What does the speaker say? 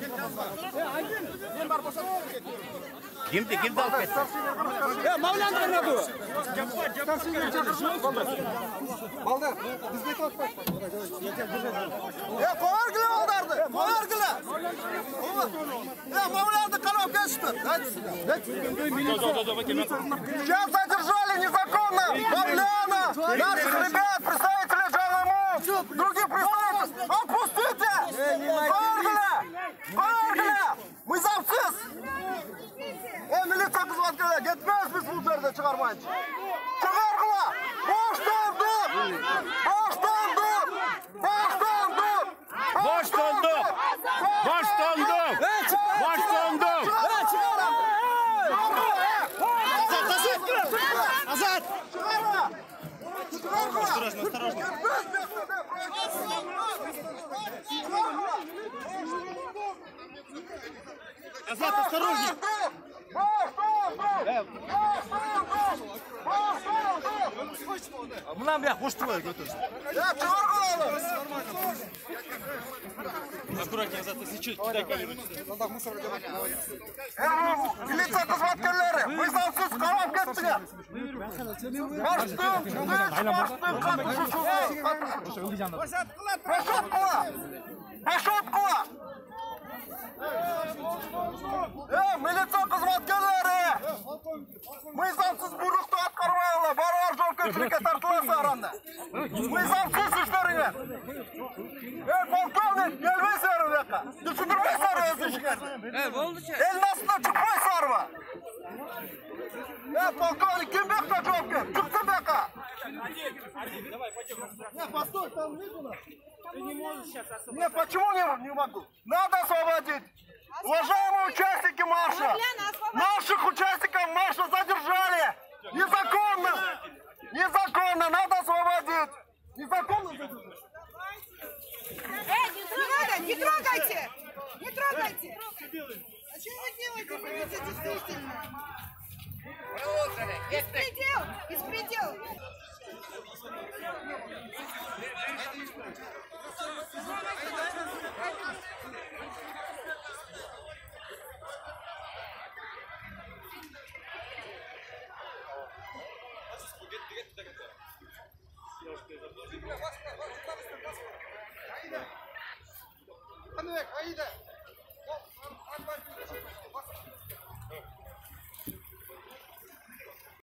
Kimdi alып ketdi? Mavlandiradi u. Balдар, bizga o'tmaydi. Qo'yargila baldarni. Qo'yargila. Mavlanni qarab ketishdi. Сейчас задержали незаконно Мавляна, наших ребят, представителей ЖМУ, других представителей. Отпустите! Qo'yargila! Мы завсыз! Militsiya xizmatchilari, ketmaymiz biz bu yerda chiqarmaymiz. Chiqarg'ila! Boshdan dur! Azat! Осторожно. Азат, осторожней! Мына бияқ қошты ғой көтерсін. Аккуратнее, Азат, если что, кидай камеру. Милиция қызметкерлері, вы заңсыз қарап кеттіңіз. Решетқыла! Милиция қызметкерлері! Мы заңсыз бұйрықты атқармайық, барар жауапкершілікке тартыласыз аранда. Мы заңсыз істеріңіз. Полковник, келмейсіздер бұл жаққа. Түсіндірмейсіздер өз ішіңізді. Ел астына шықпайсыздар ма? Полковник, кім бақта жауапкер? Шықсын баққа. Давай, пойдем. Постой, там нету нас. Ты не можешь сейчас освободить. Нет, почему не могу? Надо освободить. Уважаемые участники марша, наших участников марша задержали. Незаконно, надо освободить. Незаконно задержали. Не трогайте! Не трогайте! А что вы делаете? Это действительно. Беспредел! Беспредел! Aida!